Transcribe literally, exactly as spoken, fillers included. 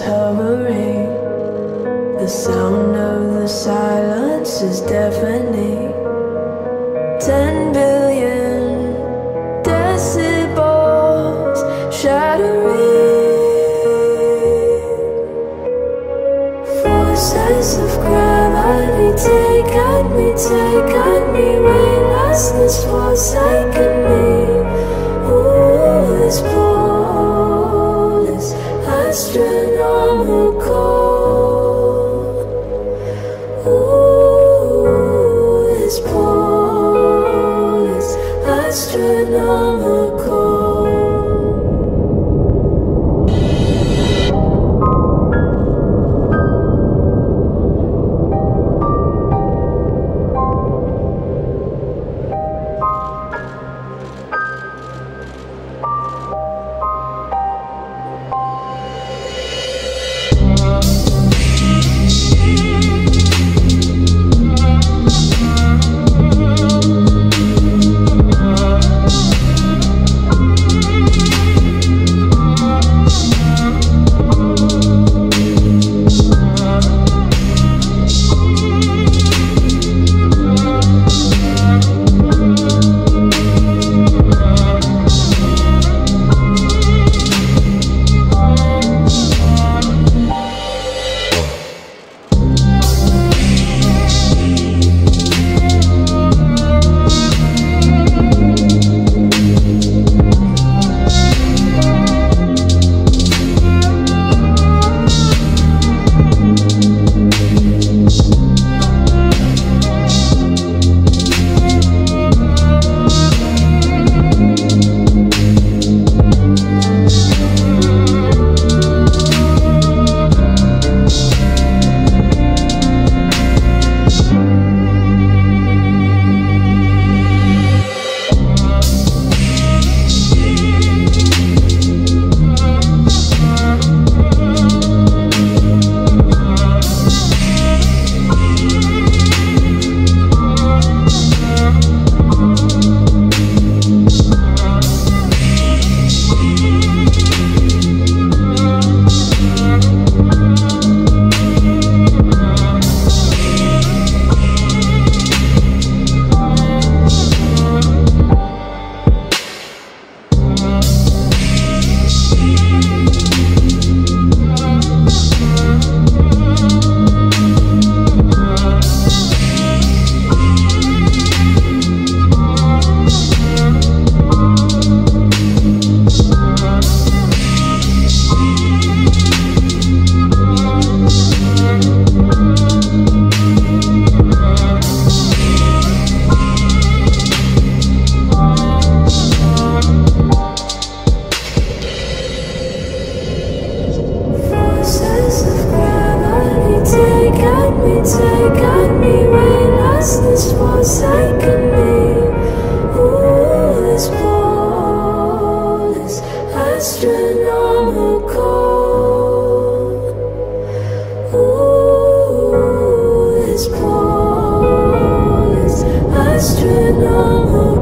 clouds hovering. The sound of the silence is deafening. Ten billion decibels shattering. Forces of gravity take at me, take at me. Weightlessness forsaken me. Ooh, this pole is astronomical. Ooh, this pole is astronomical. Take at me, weightlessness forsaken me. Ooh, this pole is astronomical. Ooh, this pole is astronomical.